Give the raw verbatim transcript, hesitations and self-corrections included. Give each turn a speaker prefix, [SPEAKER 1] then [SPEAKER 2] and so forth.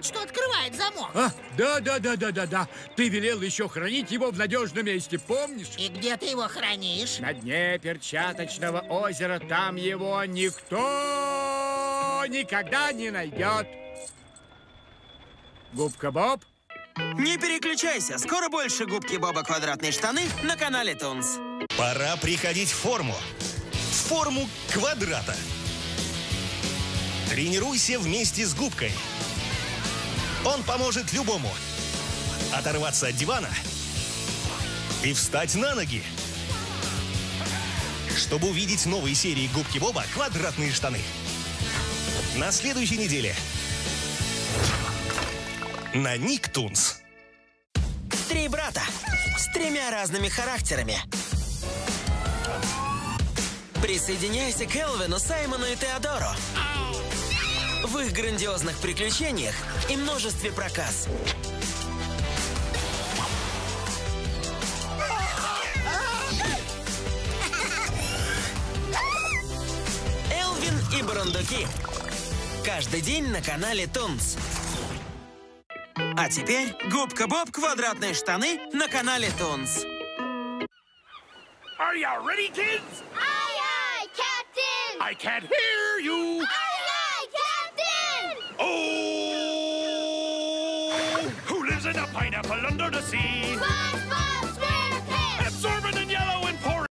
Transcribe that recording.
[SPEAKER 1] тот, что открывает замок.
[SPEAKER 2] А, да, да, да, да, да, да. Ты велел еще хранить его в надежном месте, помнишь?
[SPEAKER 1] И где ты его хранишь?
[SPEAKER 2] На дне перчаточного озера. Там его никто никогда не найдет. Губка Боб?
[SPEAKER 3] Не переключайся, скоро больше губки Боба «Квадратные штаны» на канале Тунс.
[SPEAKER 4] Пора приходить в форму. В форму квадрата. Тренируйся вместе с губкой. Он поможет любому оторваться от дивана и встать на ноги. Чтобы увидеть новые серии губки Боба «Квадратные штаны». На следующей неделе на Никтунс.
[SPEAKER 3] Три брата с тремя разными характерами. Присоединяйся к Элвину, Саймону и Теодору в их грандиозных приключениях и множестве проказ. Элвин и Бурундуки. Каждый день на канале Тунс. А теперь губка Боб «Квадратные штаны» на канале Тунс.
[SPEAKER 2] Are you ready, kids?
[SPEAKER 5] Aye, aye, Captain!
[SPEAKER 2] I can't hear you.
[SPEAKER 5] Aye, aye, Captain!
[SPEAKER 2] Oh! Who lives in a pineapple under the sea?
[SPEAKER 5] SpongeBob